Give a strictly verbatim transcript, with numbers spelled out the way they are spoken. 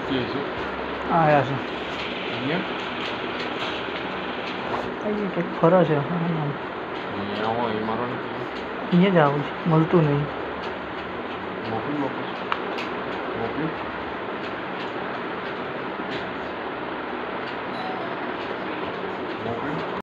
કે છે આયા છે અહીંયા અહીંયા કંઈક ફરે છે અહીંયા હોય એ મારો નથી અહીંયા જ આવું છે મળતું નહીં મોકલું મોકલું મોકલું મોકલું